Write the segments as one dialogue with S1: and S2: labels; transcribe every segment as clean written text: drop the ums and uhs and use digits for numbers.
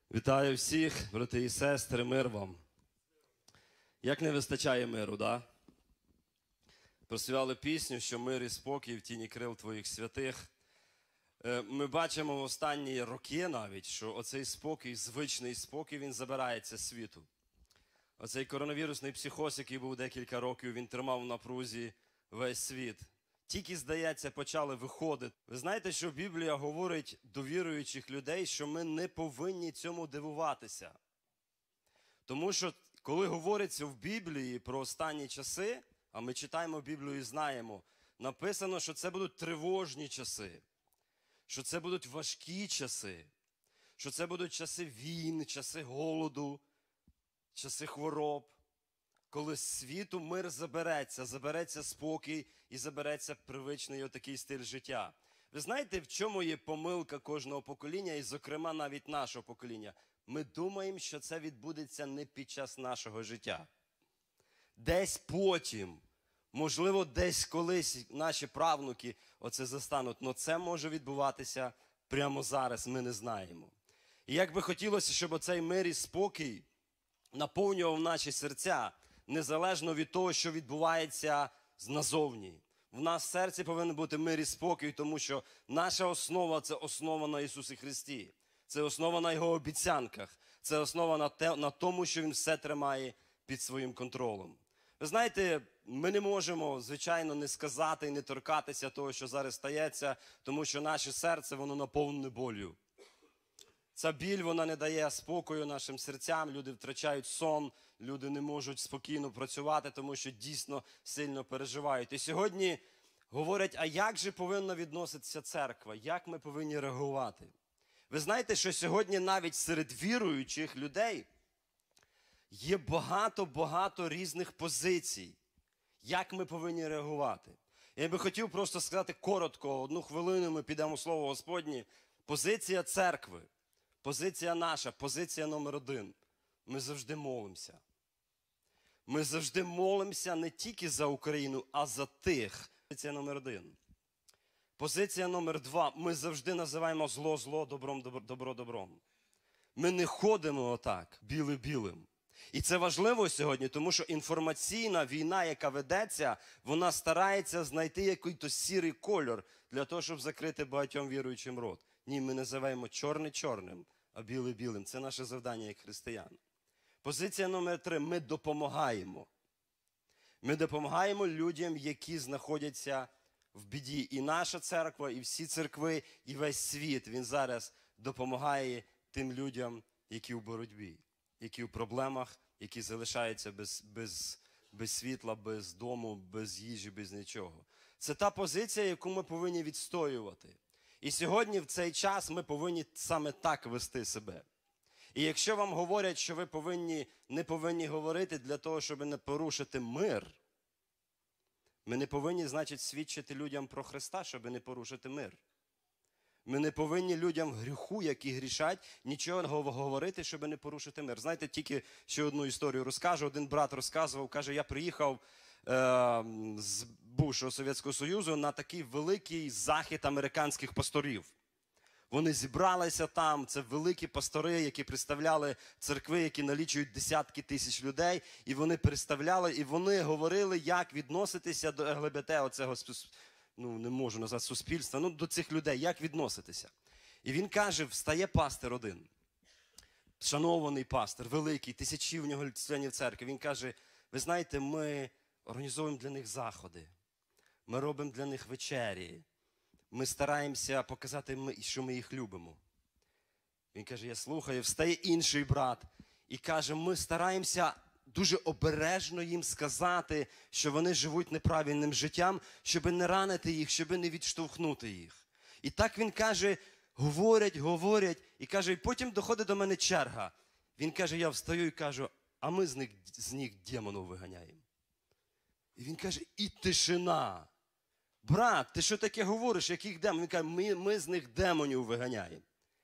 S1: Вітаю всіх, брати і сестри, мир вам. Як не вистачає миру, да? Проспівали пісню, що мир і спокій в тіні крил твоїх святих. Ми бачимо в останні роки навіть, що оцей спокій, звичний спокій, він забирається з світу. Оцей коронавірусний психоз, який був декілька років, він тримав в напрузі весь світ. Тільки, здається, почали виходити. Ви знаєте, що Біблія говорить до віруючих людей, що ми не повинні цьому дивуватися. Тому що, коли говориться в Біблії про останні часи, а ми читаємо Біблію і знаємо, написано, що це будуть тривожні часи, що це будуть важкі часи, що це будуть часи війн, часи голоду, часи хвороб. Коли з світу мир забереться спокій і забереться привичний отакий стиль життя. Ви знаєте, в чому є помилка кожного покоління, і, зокрема, навіть нашого покоління? Ми думаємо, що це відбудеться не під час нашого життя. Десь потім, можливо, десь колись наші правнуки оце застануть, але це може відбуватися прямо зараз, ми не знаємо. І як би хотілося, щоб оцей мир і спокій наповнював наші серця, незалежно від того, що відбувається назовні. В нас в серці повинен бути мир і спокій, тому що наша основа – це основа на Ісусі Христі. Це основа на Його обіцянках. Це основа на тому, що Він все тримає під своїм контролем. Ви знаєте, ми не можемо, звичайно, не сказати і не торкатися того, що зараз стається, тому що наше серце, воно наповнене болю. Ця біль, вона не дає спокою нашим серцям, люди втрачають сон, люди не можуть спокійно працювати, тому що дійсно сильно переживають. І сьогодні говорять, а як же повинна відноситися церква, як ми повинні реагувати? Ви знаєте, що сьогодні навіть серед віруючих людей є багато різних позицій, як ми повинні реагувати. Я би хотів просто сказати коротко, 1 хвилину ми підемо в Слово Господнє. Позиція церкви. Позиція наша, позиція номер 1. Ми завжди молимося. Ми завжди молимося не тільки за Україну, а за тих. Позиція номер 1. Позиція номер 2. Ми завжди називаємо зло зло, добро добром. Ми не ходимо отак, біле білим. І це важливо сьогодні, тому що інформаційна війна, яка ведеться, вона старається знайти якийсь сірий кольор для того, щоб закрити багатьом віруючим рот. Ні, ми називаємо чорне чорним, а біле білим. Це наше завдання як християн. Позиція номер 3. Ми допомагаємо. Ми допомагаємо людям, які знаходяться в біді. І наша церква, і всі церкви, і весь світ, він зараз допомагає тим людям, які в боротьбі, які в проблемах, які залишаються без світла, без дому, без їжі, без нічого. Це та позиція, яку ми повинні відстоювати. І сьогодні в цей час ми повинні саме так вести себе. І якщо вам говорять, що ви не повинні говорити для того, щоб не порушити мир, ми не повинні, значить, свідчити людям про Христа, щоб не порушити мир. Ми не повинні людям в гріху, які грішать, нічого говорити, щоб не порушити мир. Знаєте, тільки ще одну історію розкажу. Один брат розказував, каже, я приїхав з бувшого Совєтського Союзу на такий великий захід американських пасторів. Вони зібралися там, це великі пастори, які представляли церкви, які налічують десятки тисяч людей, і вони представляли, і вони говорили, як відноситися до ЛГБТ, оцього, не можу назвати суспільства, до цих людей, як відноситися. І він каже, встає пастир один, шанований пастир, великий, тисячі в нього членів церкви. Він каже, ви знаєте, ми організовуємо для них заходи, ми робимо для них вечері, ми стараємося показати, що ми їх любимо. Він каже, я слухаю, встає інший брат і каже, ми стараємося дуже обережно їм сказати, що вони живуть неправильним життям, щоб не ранити їх, щоб не відштовхнути їх. І так він каже, говорять, і каже, і потім доходить до мене черга. Він каже, я встаю і кажу, а ми з них демонів виганяємо. І він каже, і тишина. Брат, ти що таке говориш, яких демонів? Він каже, ми з них демонів виганяємо.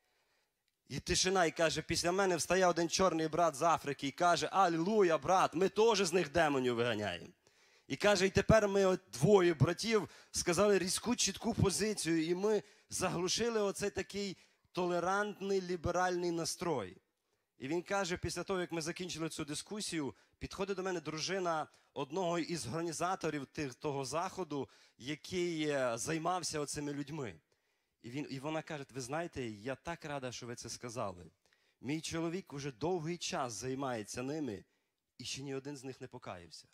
S1: І тишина, і каже, після мене встає один чорний брат з Африки і каже, алілуя, брат, ми теж з них демонів виганяємо. І каже, і тепер ми двоє братів сказали різку, чітку позицію, і ми заглушили оцей такий толерантний, ліберальний настрой. І він каже, після того, як ми закінчили цю дискусію, підходить до мене дружина одного із організаторів того заходу, який займався оцими людьми. І вона каже, ви знаєте, я так рада, що ви це сказали. Мій чоловік уже довгий час займається ними, і ще ні один з них не покаявся.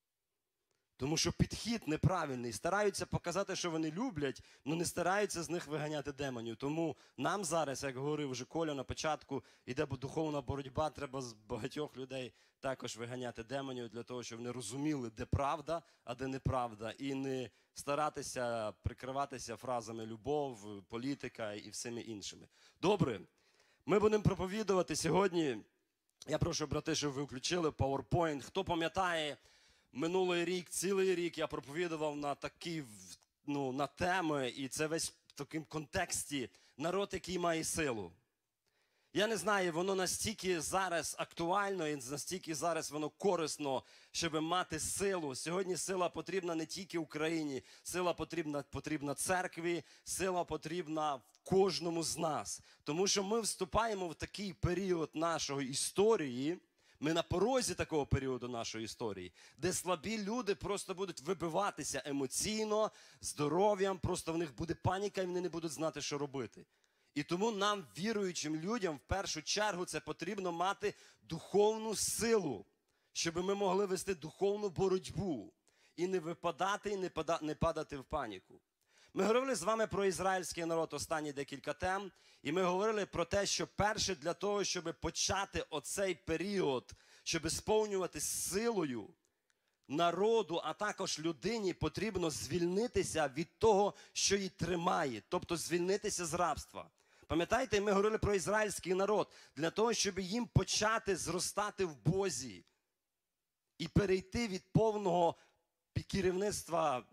S1: Тому що підхід неправильний. Стараються показати, що вони люблять, але не стараються з них виганяти демонів. Тому нам зараз, як говорив вже Коля на початку, йде духовна боротьба, треба з багатьох людей також виганяти демонів для того, щоб вони розуміли, де правда, а де неправда. І не старатися прикриватися фразами любов, політика і всіми іншими. Добре, ми будемо проповідувати сьогодні. Я прошу, брати, щоб ви включили PowerPoint. Хто пам'ятає, минулий рік, цілий рік я проповідував на такі, на теми, і це весь в такому контексті народ, який має силу. Я не знаю, воно настільки зараз актуально і настільки зараз воно корисно, щоб мати силу. Сьогодні сила потрібна не тільки Україні, сила потрібна церкві, сила потрібна кожному з нас. Тому що ми вступаємо в такий період нашої історії, ми на порозі такого періоду нашої історії, де слабі люди просто будуть вибиватися емоційно, здоров'ям, просто в них буде паніка і вони не будуть знати, що робити. І тому нам, віруючим людям, в першу чергу це потрібно мати духовну силу, щоб ми могли вести духовну боротьбу і не випадати, і не падати в паніку. Ми говорили з вами про ізраїльський народ останні декілька тем, і ми говорили про те, що перше для того, щоб почати оцей період, щоб сповнюватись силою народу, а також людині, потрібно звільнитися від того, що її тримає, тобто звільнитися з рабства. Пам'ятаєте, ми говорили про ізраїльський народ, для того, щоб їм почати зростати в Бозі і перейти від повного керівництва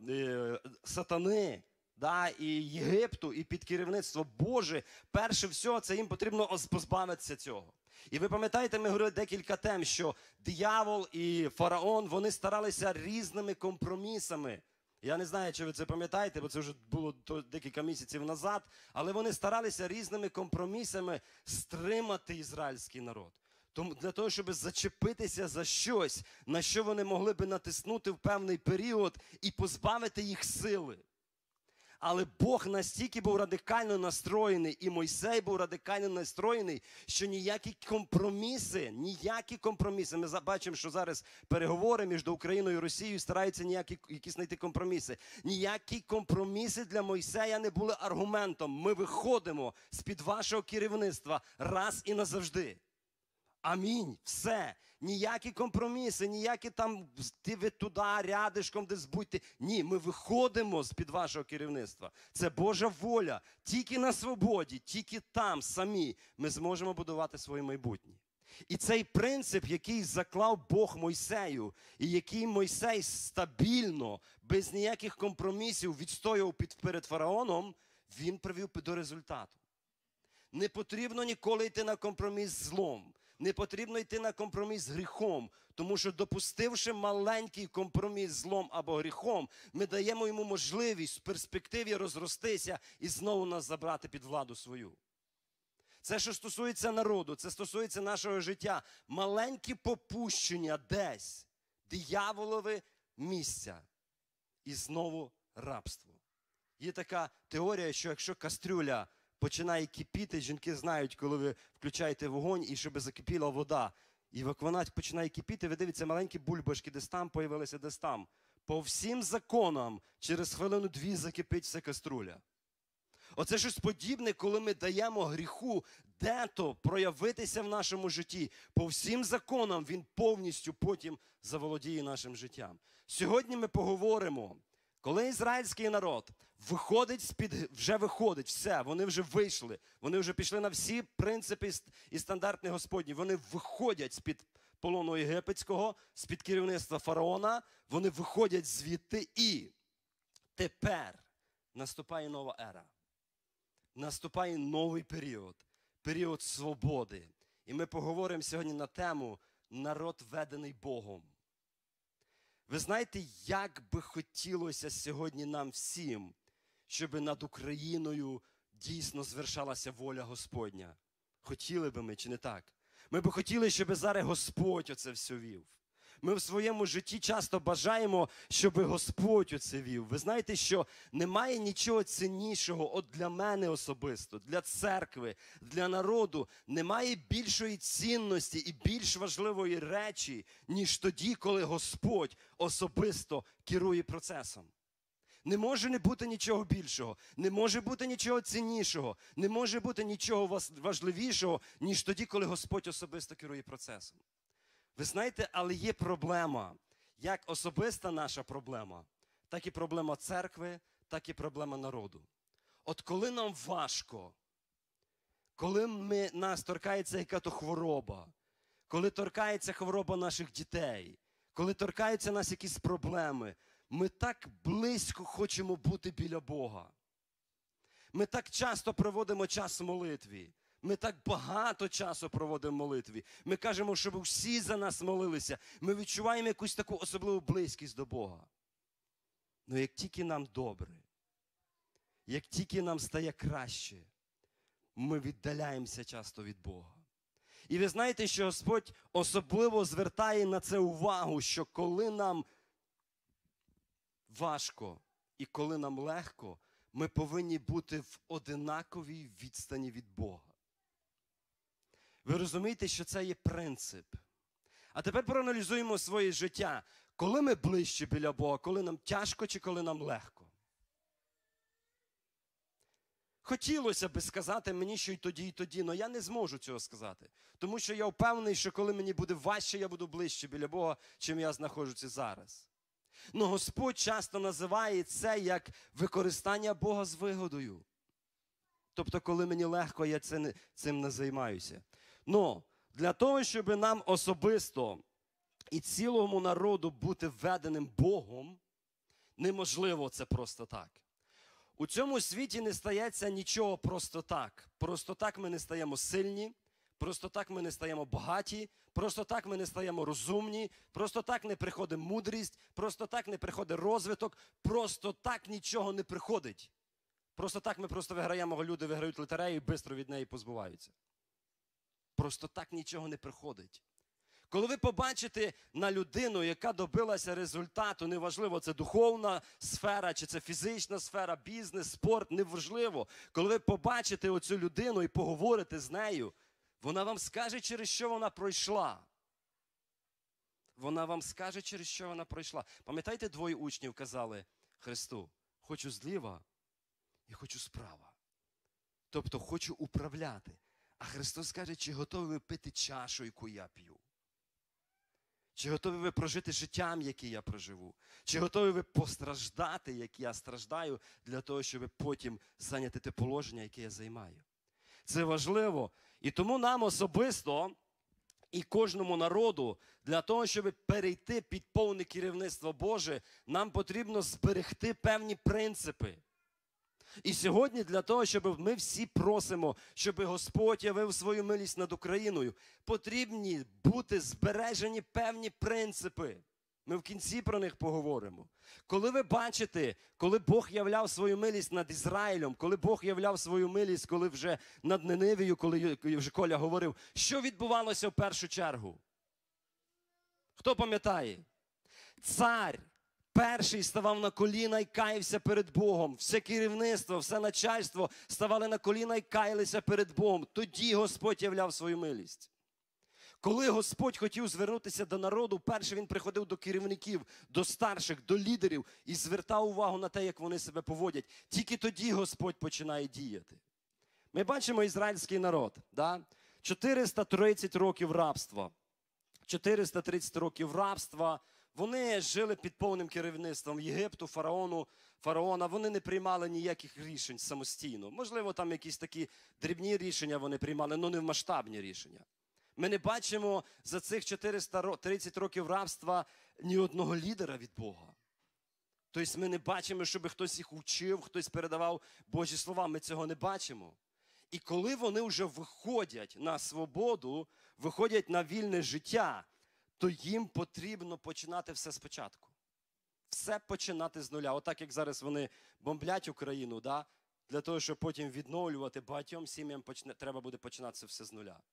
S1: сатани, і Єгипту, і під керівництво Боже, перше всього, це їм потрібно позбавитися цього. І ви пам'ятаєте, ми говорили декілька тем, що диявол і фараон, вони старалися різними компромісами. Я не знаю, чи ви це пам'ятаєте, бо це вже було декілька місяців назад, але вони старалися різними компромісами стримати ізраїльський народ. Тому для того, щоб зачепитися за щось, на що вони могли би натиснути в певний період і позбавити їх сили. Але Бог настільки був радикально настроєний, і Мойсей був радикально настроєний, що ніякі компроміси, ми бачимо, що зараз переговори між Україною і Росією стараються якісь знайти компроміси. Ніякі компроміси для Мойсея не були аргументом. Ми виходимо з-під вашого керівництва раз і назавжди. Амінь. Все. Ніякі компроміси, ніякі там ви туди рядишком десь будьте. Ні, ми виходимо з-під вашого керівництва. Це Божа воля. Тільки на свободі, тільки там самі ми зможемо будувати своє майбутнє. І цей принцип, який заклав Бог Мойсею, і який Мойсей стабільно, без ніяких компромісів відстоював перед фараоном, він привів до результату. Не потрібно ніколи йти на компроміс з злом. Не потрібно йти на компроміс з гріхом, тому що, допустивши маленький компроміс з злом або гріхом, ми даємо йому можливість в перспективі розростися і знову нас забрати під владу свою. Це, що стосується народу, це стосується нашого життя. Маленькі попущення десь, дияволове місця і знову рабство. Є така теорія, що якщо кастрюля починає кипіти, жінки знають, коли ви включаєте вогонь, і щоб закипіла вода. І як вона починає кипіти, ви дивіться, маленькі бульбашки десь там появилися, десь там. По всім законам через хвилину-дві закипить вся каструля. Оце щось подібне, коли ми даємо гріху де-то проявитися в нашому житті. По всім законам він повністю потім заволодіє нашим життям. Сьогодні ми поговоримо, коли ізраїльський народ вже виходить, все, вони вже вийшли, вони вже пішли на всі принципи і стандарти Господні, вони виходять з-під полону єгипетського, з-під керівництва фараона, вони виходять звідти і тепер наступає нова ера. Наступає новий період, період свободи. І ми поговоримо сьогодні на тему «Народ, ведений Богом». Ви знаєте, як би хотілося сьогодні нам всім, щоб над Україною дійсно звершалася воля Господня? Хотіли би ми чи не так? Ми б хотіли, щоб зараз Господь оце все вів. Ми в своєму житті часто бажаємо, щоб Господь оце вів. Ви знаєте, що немає нічого ціннішого, от для мене особисто, для церкви, для народу, немає більшої цінності і більш важливої речі, ніж тоді, коли Господь особисто керує процесом. Не може не бути нічого більшого, не може бути нічого ціннішого, не може бути нічого важливішого, ніж тоді, коли Господь особисто керує процесом. Ви знаєте, але є проблема, як особиста наша проблема, так і проблема церкви, так і проблема народу. От коли нам важко, коли нас торкається яка-то хвороба, коли торкається хвороба наших дітей, коли торкаються нас якісь проблеми, ми так близько хочемо бути біля Бога. Ми так часто проводимо час в молитві. Ми так багато часу проводимо в молитві. Ми кажемо, щоб всі за нас молилися. Ми відчуваємо якусь таку особливу близькість до Бога. Але як тільки нам добре, як тільки нам стає краще, ми віддаляємося часто від Бога. І ви знаєте, що Господь особливо звертає на це увагу, що коли нам важко і коли нам легко, ми повинні бути в одинаковій відстані від Бога. Ви розумієте, що це є принцип. А тепер проаналізуємо своє життя. Коли ми ближче біля Бога, коли нам тяжко чи коли нам легко? Хотілося б сказати мені, що і тоді, але я не зможу цього сказати. Тому що я впевнений, що коли мені буде важче, я буду ближче біля Бога, чим я знаходжуся зараз. Но Господь часто називає це як використання Бога з вигодою. Тобто, коли мені легко, я цим не займаюся. Но для того, щоб нам особисто і цілому народу бути введеним Богом, неможливо це просто так. У цьому світі не стається нічого просто так. Просто так ми не стаємо сильні, просто так ми не стаємо багаті, просто так ми не стаємо розумні, просто так не приходить мудрість, просто так не приходить розвиток, просто так нічого не приходить. Просто так ми просто виграємо, люди виграють лотерею і швидко від неї позбуваються. Просто так нічого не приходить. Коли ви побачите на людину, яка добилася результату, неважливо, це духовна сфера, чи це фізична сфера, бізнес, спорт, неважливо. Коли ви побачите оцю людину і поговорите з нею, вона вам скаже, через що вона пройшла. Вона вам скаже, через що вона пройшла. Пам'ятаєте, двоє учнів казали Христу, хочу зліва і хочу справа. Тобто, хочу управляти. А Христос каже, чи готові ви пити чашу, яку я п'ю? Чи готові ви прожити життям, яке я проживу? Чи готові ви постраждати, як я страждаю, для того, щоб потім зайняти те положення, яке я займаю? Це важливо. І тому нам особисто і кожному народу, для того, щоб перейти під повне керівництво Боже, нам потрібно зберегти певні принципи. І сьогодні для того, щоб ми всі просимо, щоб Господь явив свою милість над Україною, потрібні бути збережені певні принципи. Ми в кінці про них поговоримо. Коли ви бачите, коли Бог являв свою милість над Ізраїлем, коли Бог являв свою милість, коли вже над Ниневією, коли вже Коля говорив, що відбувалося в першу чергу? Хто пам'ятає? Цар перший ставав на коліна і каявся перед Богом. Все керівництво, все начальство ставали на коліна і каялися перед Богом. Тоді Господь являв свою милість. Коли Господь хотів звернутися до народу, перше він приходив до керівників, до старших, до лідерів і звертав увагу на те, як вони себе поводять. Тільки тоді Господь починає діяти. Ми бачимо ізраїльський народ. Да? 430 років рабства. 430 років рабства. Вони жили під повним керівництвом Єгипту, фараона. Вони не приймали ніяких рішень самостійно. Можливо, там якісь такі дрібні рішення вони приймали, але не масштабні рішення. Ми не бачимо за цих 430 років рабства ні одного лідера від Бога. Тобто ми не бачимо, щоб хтось їх учив, хтось передавав Божі слова. Ми цього не бачимо. І коли вони вже виходять на свободу, виходять на вільне життя, то їм потрібно починати все спочатку. Все починати з нуля. Отак, як зараз вони бомблять Україну, да? Для того, щоб потім відновлювати багатьом сім'ям, треба буде починати все з нуля.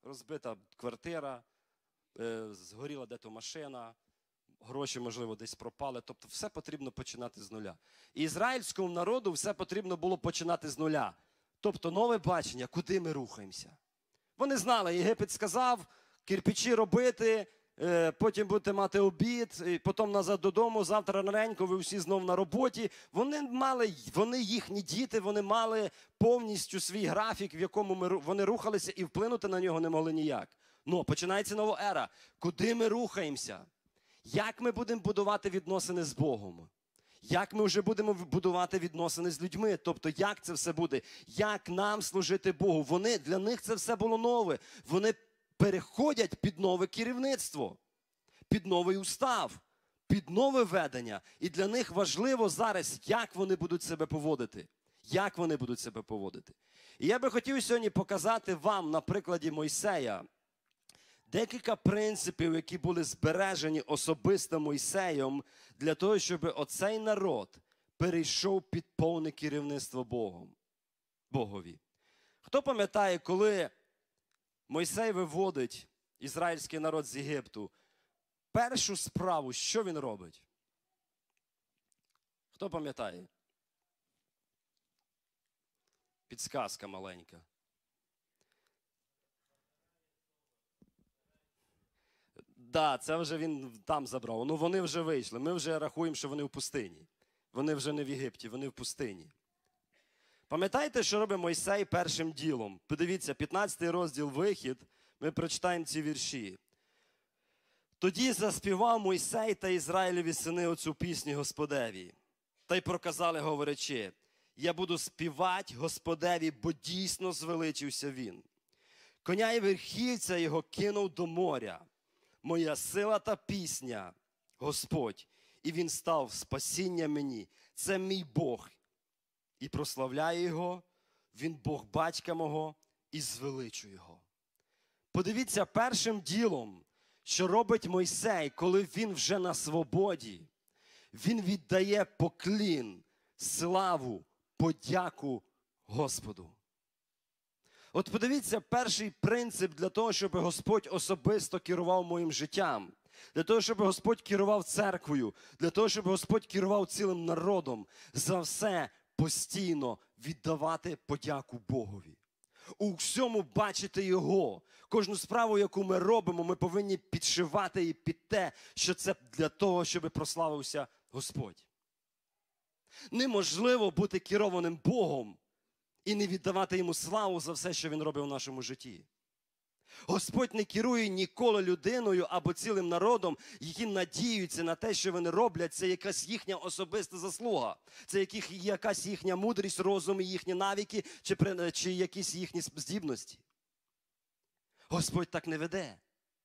S1: розбита квартира, згоріла де-то машина, гроші, можливо, десь пропали. Тобто все потрібно починати з нуля. І ізраїльському народу все потрібно було починати з нуля. Тобто нове бачення, куди ми рухаємося. Вони знали, Єгипет сказав, кирпичі робити, потім будете мати обід, і потім назад додому, завтра раненько ви всі знов на роботі. Вони їхні діти, вони мали повністю свій графік, в якому вони рухалися, і вплинути на нього не могли ніяк. Ну, починається нова ера. Куди ми рухаємося? Як ми будемо будувати відносини з Богом? Як ми вже будемо будувати відносини з людьми? Тобто, як це все буде? Як нам служити Богу? Для них це все було нове. Вони переходять під нове керівництво, під новий устав, під нове ведення. І для них важливо зараз, як вони будуть себе поводити. Як вони будуть себе поводити. І я би хотів сьогодні показати вам на прикладі Мойсея декілька принципів, які були збережені особисто Мойсеєм для того, щоб оцей народ перейшов під повне керівництво Богові. Хто пам'ятає, коли Мойсей виводить ізраїльський народ з Єгипту, першу справу, що він робить? Хто пам'ятає? Підсказка маленька. Так, це вже він там забрав. Ну, вони вже вийшли. Ми вже рахуємо, що вони в пустині. Вони вже не в Єгипті, вони в пустині. Пам'ятаєте, що робить Мойсей першим ділом? Подивіться, 15 розділ «Вихід», ми прочитаємо ці вірші. «Тоді заспівав Мойсей та Ізраїлеві сини оцю пісню Господеві. Та й проказали, говорячи, я буду співати Господеві, бо дійсно звеличився він. Коня і верхівця його кинув до моря. Моя сила та пісня, Господь, і він став спасіння мені. Це мій Бог. І прославляю його, він Бог батька мого, і звеличу його». Подивіться, першим ділом, що робить Мойсей, коли він вже на свободі, він віддає поклін, славу, подяку Господу. От подивіться, перший принцип для того, щоб Господь особисто керував моїм життям, для того, щоб Господь керував церквою, для того, щоб Господь керував цілим народом, за все постійно віддавати подяку Богові. У всьому бачити Його. Кожну справу, яку ми робимо, ми повинні підшивати її під те, що це для того, щоб прославився Господь. Неможливо бути керованим Богом і не віддавати Йому славу за все, що Він робить у нашому житті. Господь не керує ніколи людиною або цілим народом, які надіються на те, що вони роблять, це якась їхня особиста заслуга. Це якась їхня мудрість, розум, їхні навики, чи якісь їхні здібності. Господь так не веде.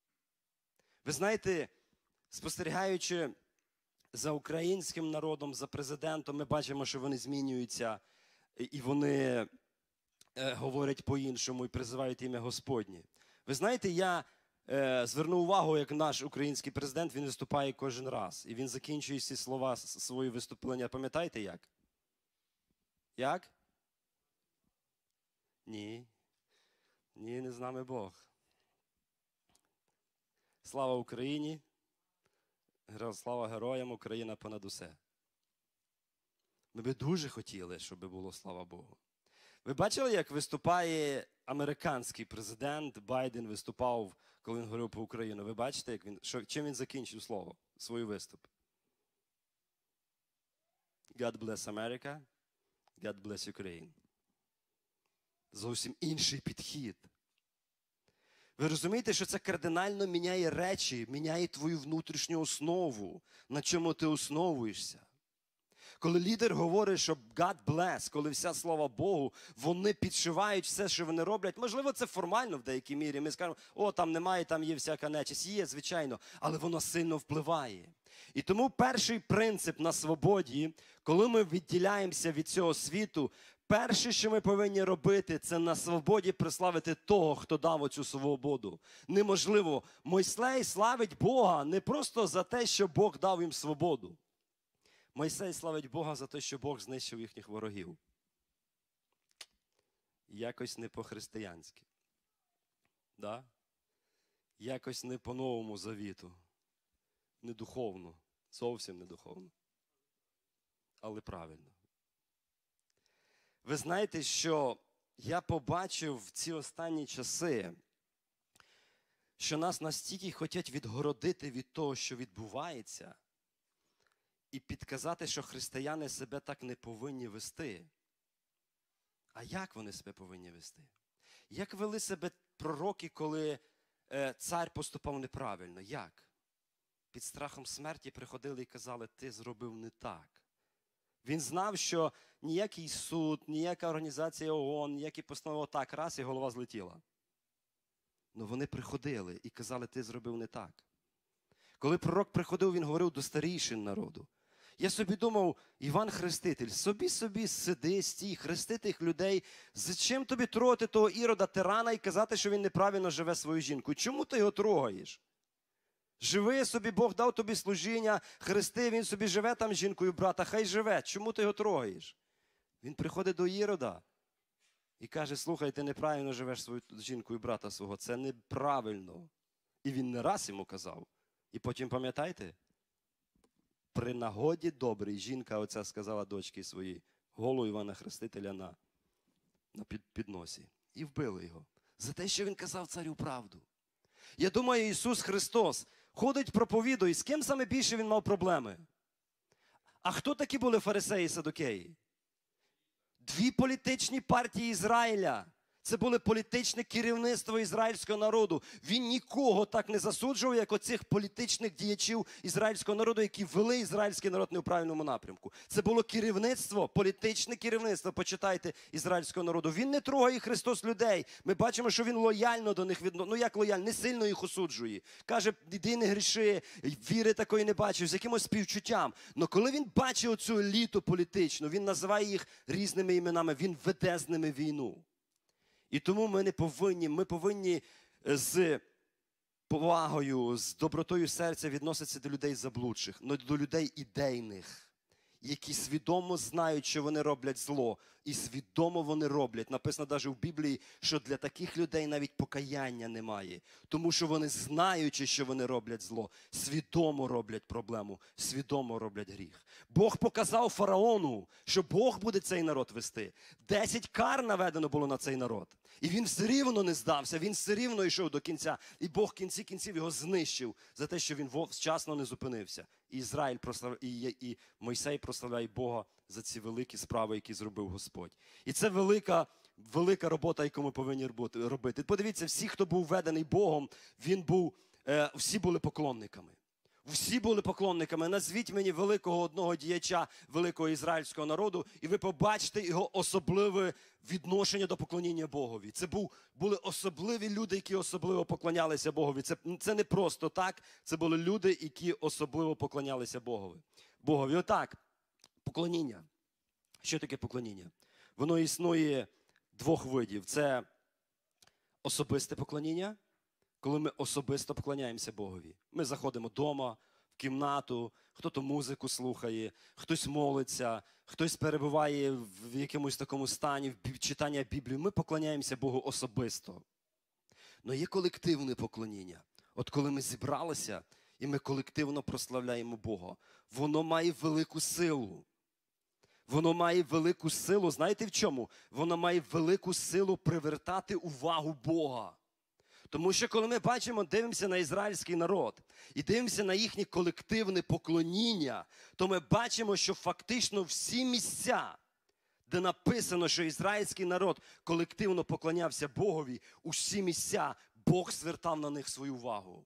S1: Ви знаєте, спостерігаючи за українським народом, за президентом, ми бачимо, що вони змінюються, і вони говорять по-іншому і призивають ім'я Господнє. Ви знаєте, я звернув увагу, як наш український президент, він виступає кожен раз. І він закінчує всі слова свої виступлення. Пам'ятаєте як? Як? Ні. Ні, не з нами Бог. Слава Україні. Слава героям, Україна понад усе. Ми би дуже хотіли, щоб було слава Богу. Ви бачили, як виступає американський президент? Байден виступав, коли він говорив про Україну. Ви бачите, чим він закінчив слово, свій виступ? God bless America, God bless Ukraine. Зовсім інший підхід. Ви розумієте, що це кардинально міняє речі, міняє твою внутрішню основу, на чому ти основуєшся. Коли лідер говорить, що God bless, коли вся слава Богу, вони підшивають все, що вони роблять. Можливо, це формально в деякій мірі. Ми скажемо, о, там немає, там є всяка нечисть. Є, звичайно, але воно сильно впливає. І тому перший принцип на свободі, коли ми відділяємося від цього світу, перше, що ми повинні робити, це на свободі прославити того, хто дав оцю свободу. Неможливо. Мойсей славить Бога не просто за те, що Бог дав їм свободу. Мойсей славить Бога за те, що Бог знищив їхніх ворогів. Якось не по-християнськи. Да? Якось не по Новому Завіту. Не духовно. Зовсім не духовно. Але правильно. Ви знаєте, що я побачив в ці останні часи, що нас настільки хочуть відгородити від того, що відбувається, і підказати, що християни себе так не повинні вести. А як вони себе повинні вести? Як вели себе пророки, коли цар поступав неправильно? Як? Під страхом смерті приходили і казали, ти зробив не так. Він знав, що ніякий суд, ніяка організація ООН, ніякі постанови так, раз, і голова злетіла. Но вони приходили і казали, ти зробив не так. Коли пророк приходив, він говорив до старійшин народу. Я собі думав, Іван Хреститель, собі сиди, стій, хрести тих людей. Зачем тобі трогати того Ірода, тирана, і казати, що він неправильно живе свою жінку? Чому ти його трогаєш? Живи собі, Бог дав тобі служіння, хрести, він собі живе там з жінкою брата, хай живе. Чому ти його трогаєш? Він приходить до Ірода і каже, слухай, ти неправильно живеш свою жінкою брата свого, це неправильно. І він не раз йому казав. І потім, пам'ятаєте, при нагоді добрій жінка оця сказала дочці своїй, голову Івана Хрестителя на підносі. І вбили його. За те, що він казав царю правду. Я думаю, Ісус Христос ходить, проповідує, з ким саме більше він мав проблеми? А хто такі були фарисеї і садукеї? Дві політичні партії Ізраїля. Це було політичне керівництво ізраїльського народу. Він нікого так не засуджував, як оцих політичних діячів ізраїльського народу, які вели ізраїльський народ не в правильному напрямку. Це було керівництво, політичне керівництво, почитайте, ізраїльського народу. Він не трогає Христос людей. Ми бачимо, що він лояльно до них відноситься. Ну як лояльно? Не сильно їх осуджує. Каже, іди не гріши, віри такої не бачив, з якимось співчуттям. Но коли він бачить оцю еліту політичну, він називає їх різними іменами, він веде з ними війну. І тому ми повинні з повагою, з добротою серця відноситися до людей заблудших, але до людей ідейних, які свідомо знають, що вони роблять зло, і свідомо вони роблять. Написано навіть в Біблії, що для таких людей навіть покаяння немає. Тому що вони, знаючи, що вони роблять зло, свідомо роблять проблему, свідомо роблять гріх. Бог показав фараону, що Бог буде цей народ вести. 10 кар наведено було на цей народ. І він все рівно не здався, він все рівно йшов до кінця. І Бог в кінці кінців його знищив за те, що він вчасно не зупинився. І Ізраїль і Мойсей прославляє Бога за ці великі справи, які зробив Господь. І це велика робота, яку ми повинні робити. Подивіться, всі, хто був введений Богом, всі були поклонниками. Всі були поклонниками. Назвіть мені великого одного діяча великого ізраїльського народу, і ви побачите його особливе відношення до поклоніння Богові. Це були особливі люди, які особливо поклонялися Богові. Це не просто так, це були люди, які особливо поклонялися Богові. Отак, поклоніння. Що таке поклоніння? Воно існує двох видів. Це особисте поклоніння, коли ми особисто поклоняємося Богові. Ми заходимо вдома, в кімнату, хто-то музику слухає, хтось молиться, хтось перебуває в якомусь такому стані, в читанні Біблії. Ми поклоняємося Богу особисто. Но є колективне поклоніння. От коли ми зібралися, і ми колективно прославляємо Бога, воно має велику силу. Воно має велику силу, знаєте в чому? Воно має велику силу привертати увагу Бога. Тому що коли ми дивимося на ізраїльський народ і дивимося на їхнє колективне поклоніння, то ми бачимо, що фактично всі місця, де написано, що ізраїльський народ колективно поклонявся Богові, усі місця Бог звертав на них свою увагу.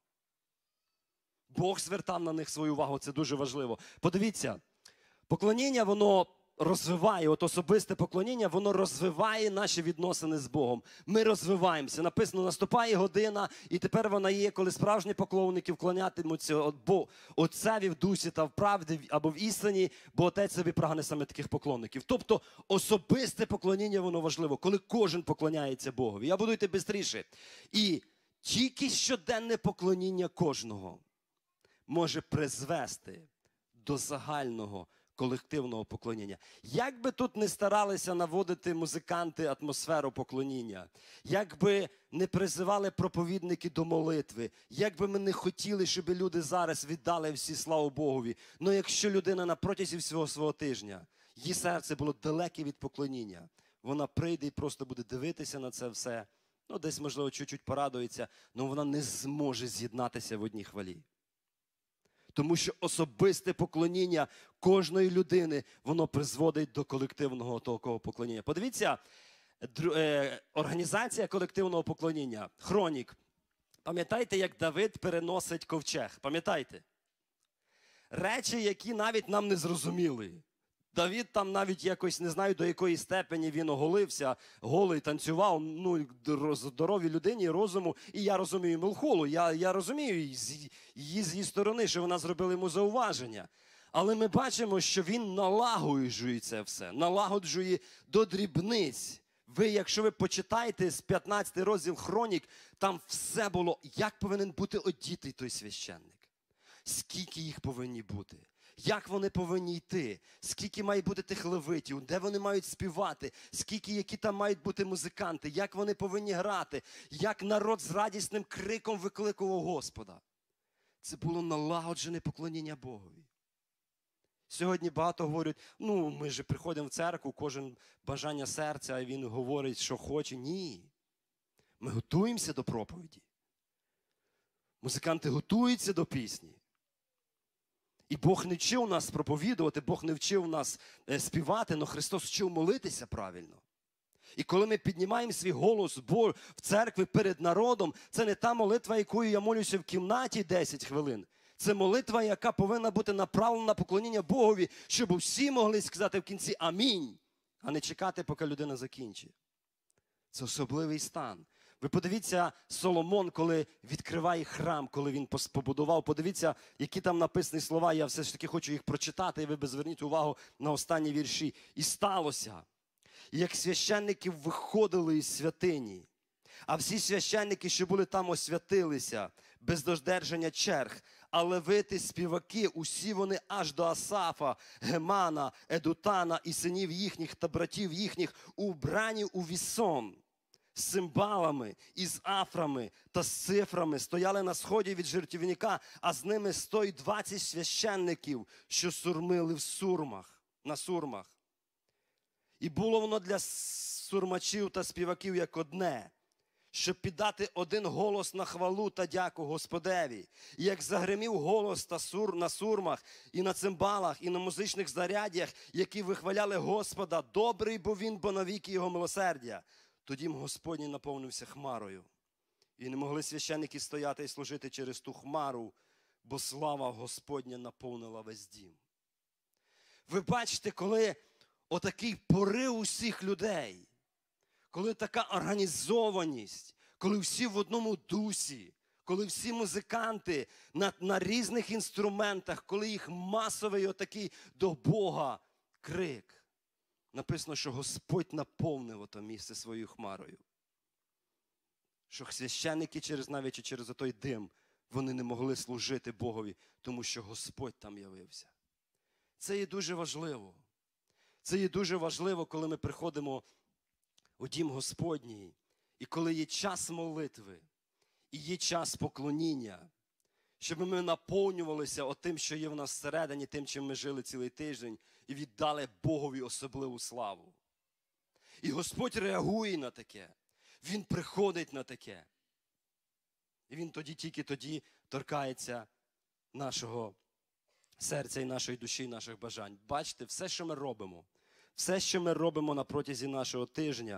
S1: Бог звертав на них свою увагу, це дуже важливо. Подивіться, поклоніння, воно розвиває, особисте поклоніння, воно розвиває наші відносини з Богом. Ми розвиваємося. Написано, наступає година, і тепер вона є, коли справжні поклонники вклонятимуться Отцеві в дусі та в правді або в істині, бо Отець собі прагне саме таких поклонників. Тобто, особисте поклоніння, воно важливо, коли кожен поклоняється Богові. Я буду йти швидше. І тільки щоденне поклоніння кожного може призвести до загального колективного поклоніння. Як би тут не старалися наводити музиканти атмосферу поклоніння, як би не призивали проповідники до молитви, як би ми не хотіли, щоб люди зараз віддали всі славу Богові, але якщо людина на протязі всього свого тижня, її серце було далеке від поклоніння, вона прийде і просто буде дивитися на це все, ну десь, можливо, чуть-чуть порадується, але вона не зможе з'єднатися в одній хвалі. Тому що особисте поклоніння кожної людини, воно призводить до колективного такого поклоніння. Подивіться, організація колективного поклоніння, Хронік. Пам'ятаєте, як Давид переносить ковчег? Пам'ятаєте? Речі, які навіть нам не зрозуміли. Давид там навіть якось, не знаю, до якої степені він оголився, голий, танцював, ну, здоровій людині, розуму. І я розумію Мелхолу, я розумію її з її сторони, що вона зробила йому зауваження. Але ми бачимо, що він налагоджує це все, налагоджує до дрібниць. Якщо ви почитаєте з 15 розділ Хронік, там все було, як повинен бути одітий той священник. Скільки їх повинні бути. Як вони повинні йти, скільки має бути тих левитів, де вони мають співати, які там мають бути музиканти, як вони повинні грати, як народ з радісним криком викликував Господа. Це було налагоджене поклоніння Богові. Сьогодні багато говорять, ну ми ж приходимо в церкву, кожен бажання серця, і він говорить, що хоче. Ні. Ми готуємося до проповіді. Музиканти готуються до пісні. І Бог не вчив нас проповідувати, Бог не вчив нас співати, але Христос вчив молитися правильно. І коли ми піднімаємо свій голос в церкві перед народом, це не та молитва, якою я молюся в кімнаті 10 хвилин. Це молитва, яка повинна бути направлена на поклоніння Богові, щоб всі могли сказати в кінці «Амінь», а не чекати, поки людина закінчить. Це особливий стан. Ви подивіться, Соломон, коли відкриває храм, коли він побудував, подивіться, які там написані слова, я все ж таки хочу їх прочитати, і ви зверніть увагу на останні вірші. «І сталося, як священники виходили із святині, а всі священники, що були там, освятилися, без додержання черг, а левити, співаки, усі вони аж до Асафа, Гемана, Едутана і синів їхніх та братів їхніх, убрані у вісон, з цимбалами, і з афрами та з цифрами, стояли на сході від жертівника, а з ними 120 священників, що сурмили на сурмах. І було воно для сурмачів та співаків як одне, щоб піддати один голос на хвалу та дяку Господеві. І як загримів голос на сурмах, і на цимбалах, і на музичних заряддях, які вихваляли Господа, добрий бо він, бо навіки його милосердя. Тоді Господній наповнився хмарою. І не могли священники стояти і служити через ту хмару, бо слава Господня наповнила весь дім. Ви бачите, коли отакий порив усіх людей, коли така організованість, коли всі в одному дусі, коли всі музиканти на різних інструментах, коли їх масовий отакий до Бога крик. Написано, що Господь наповнив ото місце своєю хмарою. Що священники навіть через отой дим, вони не могли служити Богові, тому що Господь там явився. Це є дуже важливо. Це є дуже важливо, коли ми приходимо у дім Господній, і коли є час молитви, і є час поклоніння, щоб ми наповнювалися отим, що є в нас всередині, тим, чим ми жили цілий тиждень, і віддали Богові особливу славу. І Господь реагує на таке. Він приходить на таке. І Він тільки тоді торкається нашого серця і нашої душі, і наших бажань. Бачите, все, що ми робимо на протязі нашого тижня,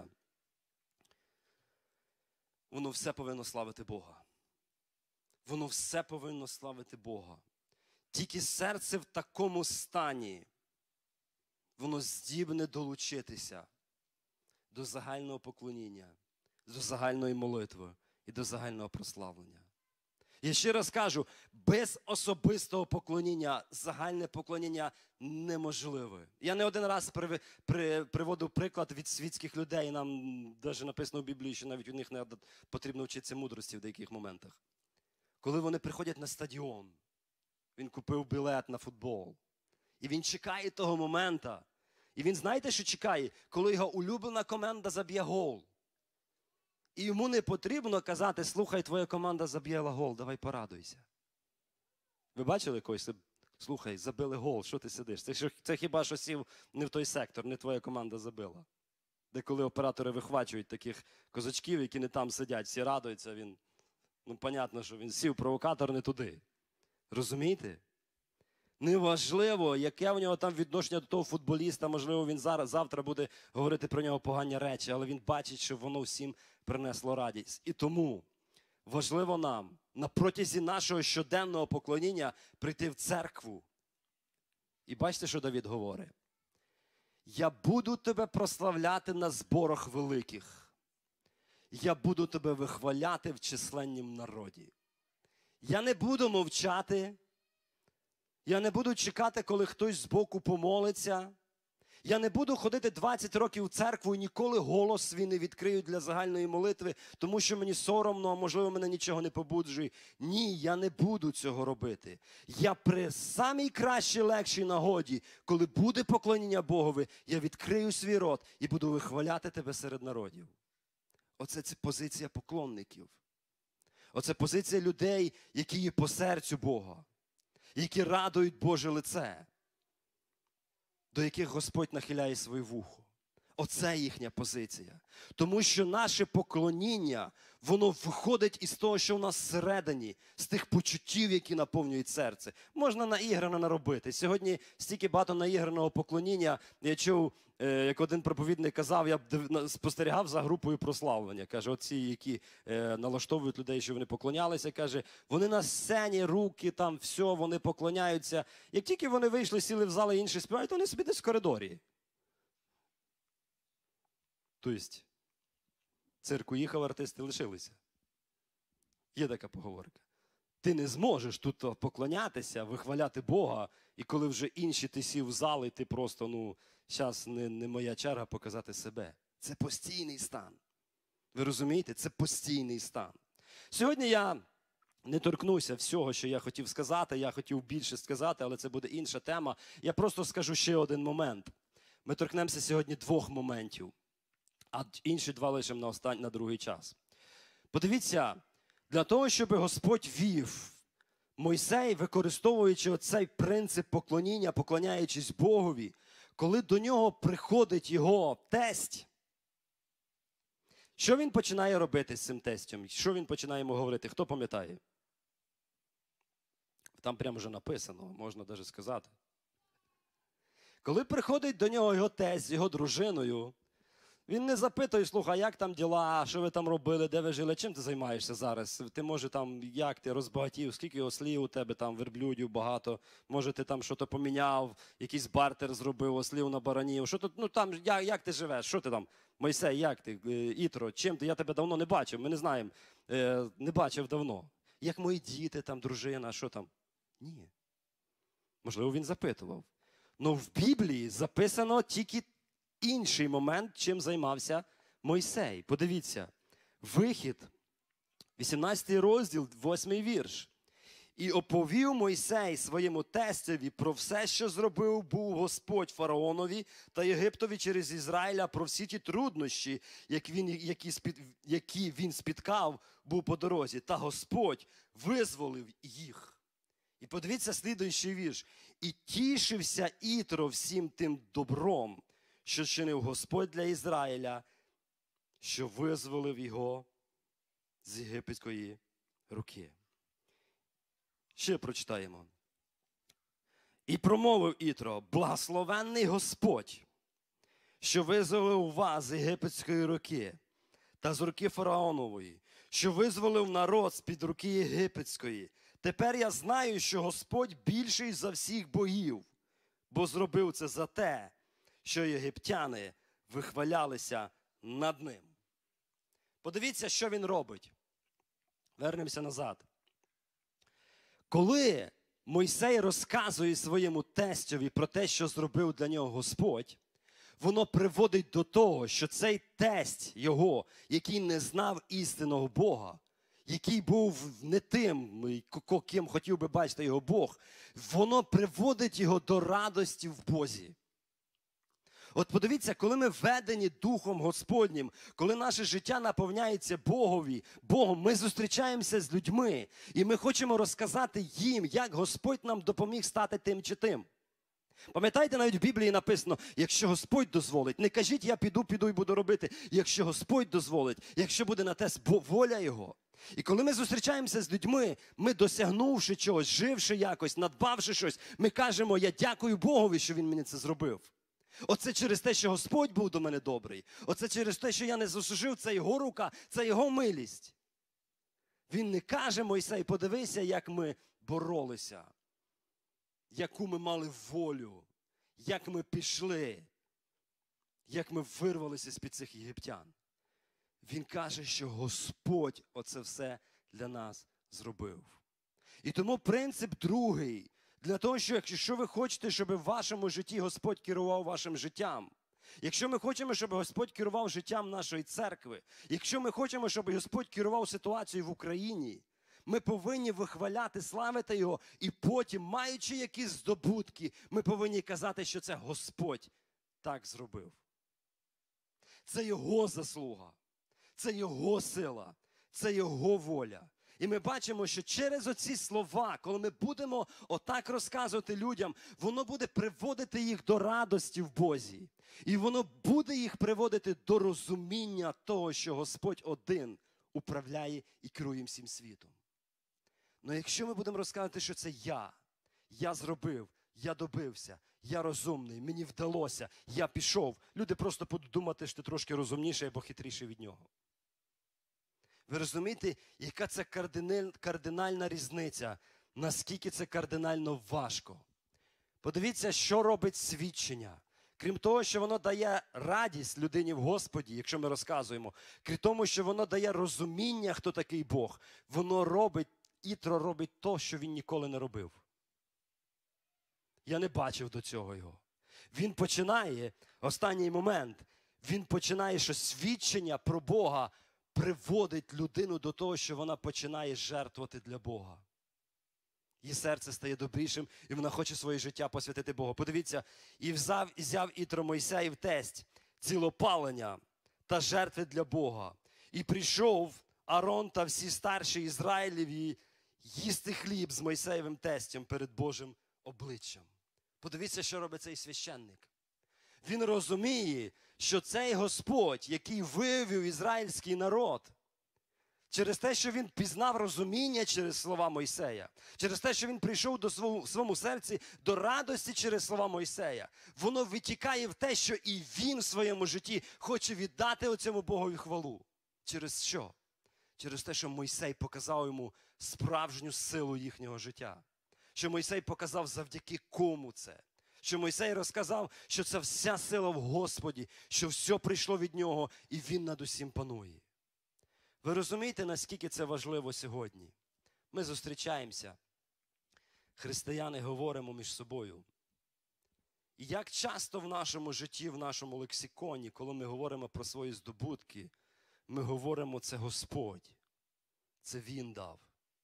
S1: воно все повинно славити Бога. Воно все повинно славити Бога. Тільки серце в такому стані, воно здібне долучитися до загального поклоніння, до загальної молитви і до загального прославлення. Я ще раз кажу, без особистого поклоніння загальне поклоніння неможливе. Я не один раз приводив приклад від світських людей, нам навіть написано в Біблії, що навіть у них не потрібно вчитися мудрості в деяких моментах. Коли вони приходять на стадіон, він купив білет на футбол, І він чекає того моменту. І він, знаєте, що чекає? Коли його улюблена команда заб'є гол. І йому не потрібно казати: слухай, твоя команда заб'єла гол, давай порадуйся. Ви бачили когось? Слухай, забили гол, що ти сидиш? Це хіба що сів не в той сектор, не твоя команда забила. Де коли оператори вихвачують таких козачків, які не там сидять, всі радуються, він, понятно, що він сів провокатор не туди. Розумієте? Неважливо, яке в нього там відношення до того футболіста, можливо, він завтра буде говорити про нього погані речі, але він бачить, що воно всім принесло радість. І тому важливо нам на протязі нашого щоденного поклоніння прийти в церкву. І бачите, що Давид говорить? Я буду тебе прославляти на зборах великих. Я буду тебе вихваляти в численнім народі. Я не буду мовчати. Я не буду чекати, коли хтось збоку помолиться. Я не буду ходити 20 років в церкву і ніколи голос свій не відкрию для загальної молитви, тому що мені соромно, а можливо мене нічого не побуджує. Ні, я не буду цього робити. Я при самій кращій легшій нагоді, коли буде поклоніння Богові, я відкрию свій рот і буду вихваляти тебе серед народів. Оце позиція поклонників. Оце позиція людей, які є по серцю Бога, які радують Боже лице, до яких Господь нахиляє своє вухо. Оце їхня позиція. Тому що наше поклоніння, воно виходить із того, що в нас всередині, з тих почуттів, які наповнюють серце. Можна наіграно наробити. Сьогодні стільки багато наіграного поклоніння. Я чув, як один проповідник казав, я спостерігав за групою прославлення. Каже, оці, які налаштовують людей, що вони поклонялися, каже, вони на сцені, руки, там, все, вони поклоняються. Як тільки вони вийшли, сіли в зал і інші співають, вони собі десь в коридорі. Тобто, цирку їхав, артисти лишилися. Є така поговорка. Ти не зможеш тут поклонятися, вихваляти Бога, і коли вже інші ти сів в зал, і ти просто, зараз не моя черга показати себе. Це постійний стан. Ви розумієте? Це постійний стан. Сьогодні я не торкнуся всього, що я хотів сказати, я хотів більше сказати, але це буде інша тема. Я просто скажу ще один момент. Ми торкнемося сьогодні двох моментів, а інші два лишимо на другий час. Подивіться, для того, щоб Господь вів Мойсей, використовуючи оцей принцип поклоніння, поклоняючись Богові, коли до нього приходить його тесть, що він починає робити з цим тестем? Що він починає йому говорити? Хто пам'ятає? Там прямо вже написано, можна навіть сказати. Коли приходить до нього його тесть з його дружиною, він не запитує: слухай, як там діла, що ви там робили, де ви жили, чим ти займаєшся зараз? Ти, може, там, як ти розбагатів, скільки ослів у тебе, там, верблюдів багато, може, ти там щось поміняв, якийсь бартер зробив, ослів на баранів, що тут, там, як ти живеш, що ти там, Мойсей, як ти, Ітро, чим ти, я тебе давно не бачив, ми не знаємо, не бачив давно. Як мої діти, там, дружина, що там? Ні. Можливо, він запитував. Но в Біблії записано тільки інший момент, чим займався Мойсей. Подивіться, Вихід, 18 розділ, 8 вірш. І оповів Мойсей своєму тестеві про все, що зробив був Господь фараонові та Єгиптові через Ізраїля, про всі ті труднощі, які він спіткав, був по дорозі. Та Господь визволив їх. І подивіться слідуючий вірш. І тішився Ітро всім тим добром, що чинив Господь для Ізраїля, що визволив його з єгипетської руки. Ще прочитаємо. І промовив Ітро: благословенний Господь, що визволив вас з єгипетської руки та з руки фараонової, що визволив народ з-під руки єгипетської. Тепер я знаю, що Господь більший за всіх богів, бо зробив це за те, що єгиптяни вихвалялися над ним. Подивіться, що він робить. Вернемося назад. Коли Мойсей розказує своєму тестові про те, що зробив для нього Господь, воно приводить до того, що цей тесть його, який не знав істинного Бога, який був не тим, ким хотів би бачити його Бог, воно приводить його до радості в Бозі. От подивіться, коли ми введені Духом Господнім, коли наше життя наповняється Богом, ми зустрічаємося з людьми, і ми хочемо розказати їм, як Господь нам допоміг стати тим чи тим. Пам'ятаєте, навіть в Біблії написано, якщо Господь дозволить, не кажіть, я піду і буду робити, якщо Господь дозволить, якщо буде на те воля Його. І коли ми зустрічаємося з людьми, ми досягнувши чогось, живши якось, надбавши щось, ми кажемо, я дякую Богові, що Він мені це зробив. Оце через те, що Господь був до мене добрий. Оце через те, що я не заслужив, це Його рука, це Його милість. Він не каже, Мойсей, подивися, як ми боролися, яку ми мали волю, як ми пішли, як ми вирвалися з-під цих єгиптян. Він каже, що Господь оце все для нас зробив. І тому принцип другий, для того, що якщо ви хочете, щоб в вашому житті Господь керував вашим життям, якщо ми хочемо, щоб Господь керував життям нашої церкви, якщо ми хочемо, щоб Господь керував ситуацією в Україні, ми повинні вихваляти, славити Його, і потім, маючи якісь здобутки, ми повинні казати, що це Господь так зробив. Це Його заслуга, це Його сила, це Його воля. І ми бачимо, що через оці слова, коли ми будемо отак розказувати людям, воно буде приводити їх до радості в Бозі. І воно буде їх приводити до розуміння того, що Господь один управляє і керує всім світом. Но якщо ми будемо розказувати, що це я зробив, я добився, я розумний, мені вдалося, я пішов, люди просто будуть думати, що ти трошки розумніший або хитріший від нього. Ви розумієте, яка це кардинальна різниця, наскільки це кардинально важко. Подивіться, що робить свідчення. Крім того, що воно дає радість людині в Господі, якщо ми розказуємо, крім того, що воно дає розуміння, хто такий Бог, воно робить, Ітро робить то, що він ніколи не робив. Я не бачив до цього його. Він починає, останній момент, він починає, що свідчення про Бога приводить людину до того, що вона починає жертвувати для Бога. Її серце стає добрішим, і вона хоче своє життя посвятити Богу. Подивіться, і взяв Ітро Мойсеїв тесть цілопалення та жертви для Бога. І прийшов Арон та всі старші Ізраїлеві їсти хліб з Мойсеєвим тестем перед Божим обличчям. Подивіться, що робить цей священник. Він розуміє, що цей Господь, який вивів ізраїльський народ, через те, що він пізнав розуміння через слова Мойсея, через те, що він прийшов до своєму серці до радості через слова Мойсея, воно витікає в те, що і він в своєму житті хоче віддати оцьому Богові хвалу. Через що? Через те, що Мойсей показав йому справжню силу їхнього життя. Що Мойсей показав, завдяки кому це. Що Мойсей розказав, що це вся сила в Господі, що все прийшло від нього, і він над усім панує. Ви розумієте, наскільки це важливо сьогодні? Ми зустрічаємося, християни говоримо між собою. І як часто в нашому житті, в нашому лексиконі, коли ми говоримо про свої здобутки, ми говоримо, це Господь, це Він дав.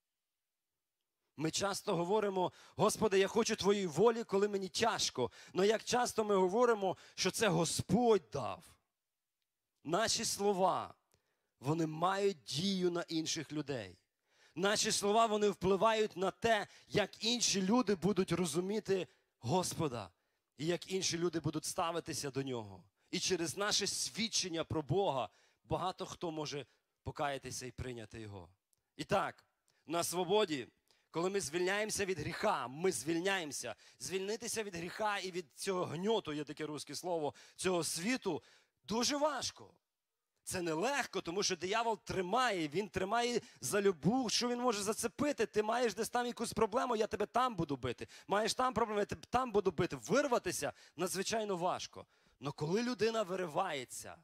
S1: Ми часто говоримо, Господи, я хочу Твоєї волі, коли мені тяжко. Но як часто ми говоримо, що це Господь дав. Наші слова, вони мають дію на інших людей. Наші слова, вони впливають на те, як інші люди будуть розуміти Господа. І як інші люди будуть ставитися до Нього. І через наше свідчення про Бога багато хто може покаятися і прийняти Його. І так, на свободі, коли ми звільняємося від гріха, ми звільняємося. Звільнитися від гріха і від цього гньоту, є таке русське слово, цього світу, дуже важко. Це нелегко, тому що диявол тримає, він тримає за любов, що він може зацепити. Ти маєш десь там якусь проблему, я тебе там буду бити. Маєш там проблему, я тебе там буду бити. Вирватися надзвичайно важко. Но коли людина виривається,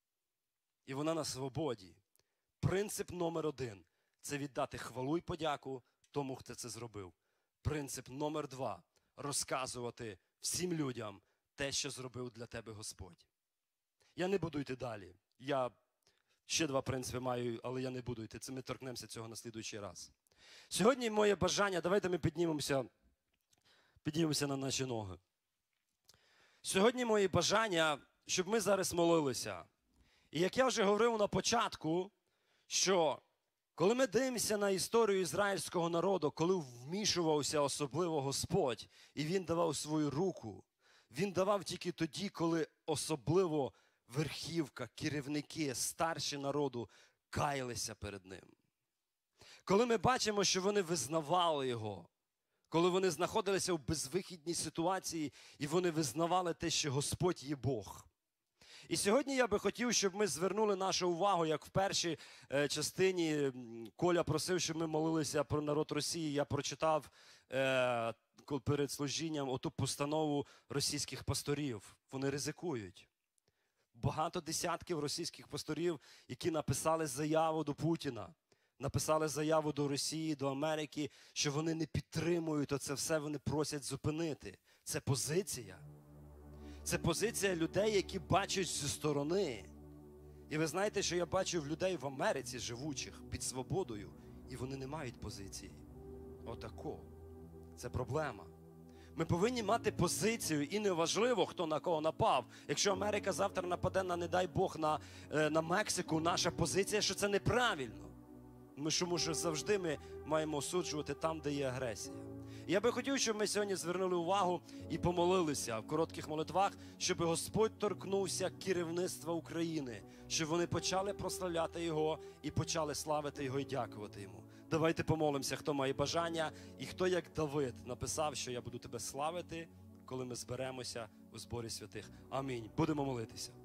S1: і вона на свободі, принцип номер 1 – це віддати хвалу і подяку тому, хто це зробив. Принцип номер 2 – розказувати всім людям те, що зробив для тебе Господь. Я не буду йти далі. Я Ще 2 принципи маю, але я не буду йти. Це ми торкнемося цього на слідуючий раз. Сьогодні моє бажання, давайте ми піднімемося на наші ноги. Сьогодні моє бажання, щоб ми зараз молилися. І як я вже говорив на початку, що коли ми дивимося на історію ізраїльського народу, коли вмішувався особливо Господь, і Він давав свою руку, Він давав тільки тоді, коли особливо верхівка, керівники, старші народу каялися перед Ним. Коли ми бачимо, що вони визнавали Його, коли вони знаходилися в безвихідній ситуації, і вони визнавали те, що Господь є Бог. І сьогодні я би хотів, щоб ми звернули нашу увагу, як в першій частині Коля просив, щоб ми молилися про народ Росії. Я прочитав перед служінням оту постанову російських пасторів. Вони ризикують. Багато десятків російських пасторів, які написали заяву до Путіна, написали заяву до Росії, до Америки, що вони не підтримують оце все, вони просять зупинити. Це позиція. Це позиція людей, які бачать зі сторони. І ви знаєте, що я бачив людей в Америці живучих під свободою, і вони не мають позиції. Отако. Це проблема. Ми повинні мати позицію, і неважливо, хто на кого напав. Якщо Америка завтра нападе на, не дай Бог, на Мексику, наша позиція, що це неправильно. Тому що завжди ми маємо осуджувати там, де є агресія. Я би хотів, щоб ми сьогодні звернули увагу і помолилися в коротких молитвах, щоб Господь торкнувся керівництва України, щоб вони почали прославляти Його і почали славити Його і дякувати Йому. Давайте помолимося, хто має бажання, і хто, як Давид, написав, що я буду тебе славити, коли ми зберемося у зборі святих. Амінь. Будемо молитися.